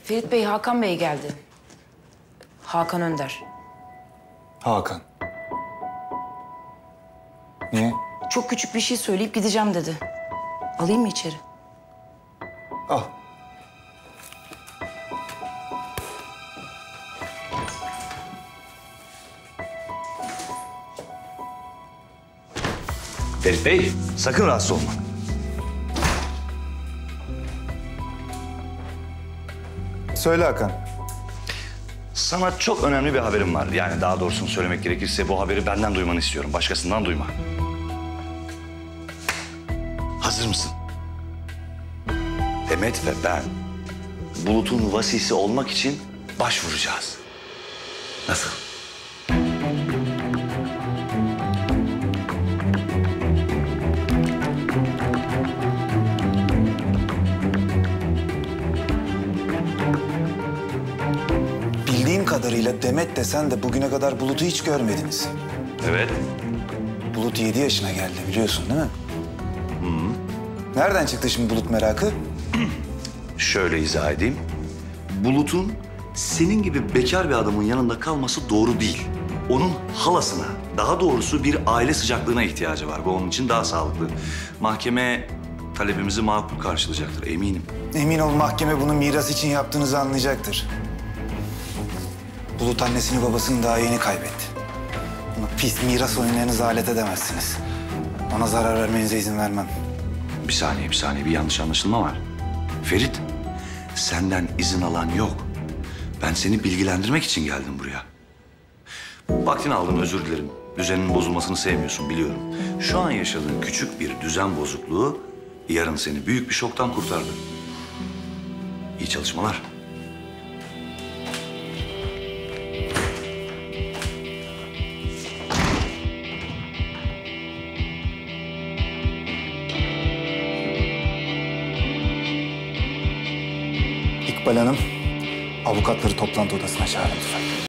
Ferit Bey, Hakan Bey geldi. Hakan Önder. Hakan. Niye? Çok küçük bir şey söyleyip gideceğim dedi. Alayım mı içeri? Al. Ferit Bey, sakın rahatsız olma. Söyle Hakan. Sana çok önemli bir haberim var. Yani daha doğrusunu söylemek gerekirse bu haberi benden duymanı istiyorum. Başkasından duyma. Hazır mısın? Demet ve ben Bulut'un vasisi olmak için başvuracağız. Nasıl? Bildiğim kadarıyla Demet de sen de bugüne kadar Bulut'u hiç görmediniz. Evet. Bulut 7 yaşına geldi biliyorsun değil mi? Nereden çıktı şimdi Bulut merakı? Şöyle izah edeyim. Bulut'un senin gibi bekar bir adamın yanında kalması doğru değil. Onun halasına, daha doğrusu bir aile sıcaklığına ihtiyacı var. Bu onun için daha sağlıklı. Mahkeme talebimizi makul karşılayacaktır, eminim. Emin ol mahkeme bunu miras için yaptığınızı anlayacaktır. Bulut annesini babasını daha yeni kaybetti. Bunu pis miras oyunlarınızı alet edemezsiniz. Ona zarar vermenize izin vermem. Bir saniye. Bir yanlış anlaşılma var. Ferit, senden izin alan yok. Ben seni bilgilendirmek için geldim buraya. Vaktini aldım, özür dilerim. Düzenin bozulmasını sevmiyorsun, biliyorum. Şu an yaşadığın küçük bir düzen bozukluğu yarın seni büyük bir şoktan kurtardı. İyi çalışmalar. İkbal Hanım, avukatları toplantı odasına çağırın lütfen.